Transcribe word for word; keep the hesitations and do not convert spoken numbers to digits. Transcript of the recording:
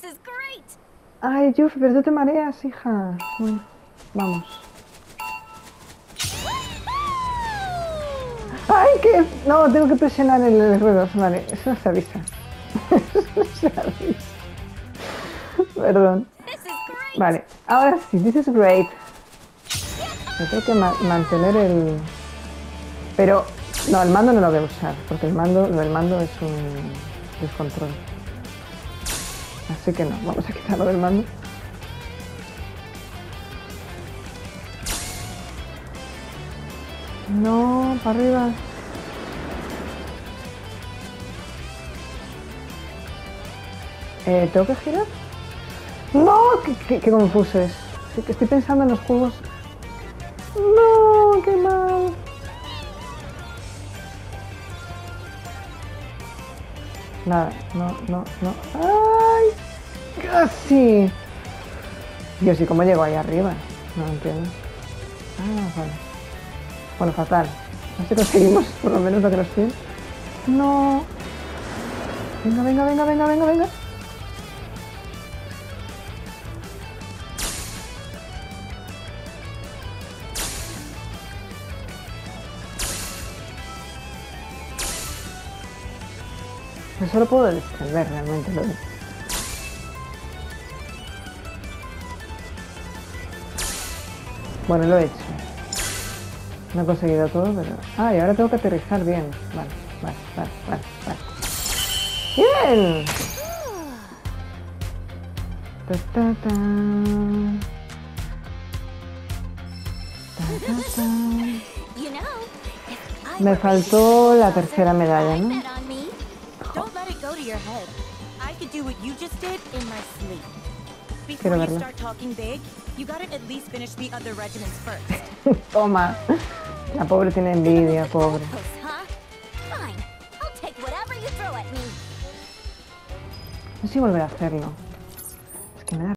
Ay, Yuffie, pero tú te mareas, hija. Bueno, vamos. ¡Ay, qué! No, tengo que presionar el R dos, vale. Eso no se avisa. Eso no se avisa. Perdón. Vale, ahora sí, this is great. Yo tengo que ma mantener el... Pero, no, el mando no lo voy a usar, porque el mando, lo del mando es un descontrol. Así que no, vamos a quitarlo del mando. No, para arriba. Eh, ¿Tengo que girar? ¡No! ¡Qué, qué, qué confuso es! Sí, que estoy pensando en los juegos. ¡No! ¡Qué mal! Nada, no, no, no. ¡Ay! ¡Casi! Dios, ¿y cómo llego ahí arriba? No entiendo. Ah, vale. Bueno, fatal. No sé si conseguimos por lo menos lo que nos piden. ¡No! Venga, venga, venga, venga, venga, venga. Yo solo puedo descender realmente lo de... Bueno, lo he hecho. No he conseguido todo, pero... Ah, y ahora tengo que aterrizar bien. Vale, vale, vale, vale, vale. ¡Bien! Ta, ta, ta. Ta, ta, ta. Me faltó la tercera medalla, ¿no? Quiero verla. Toma. La pobre tiene envidia, pobre. No sé si volver a hacerlo.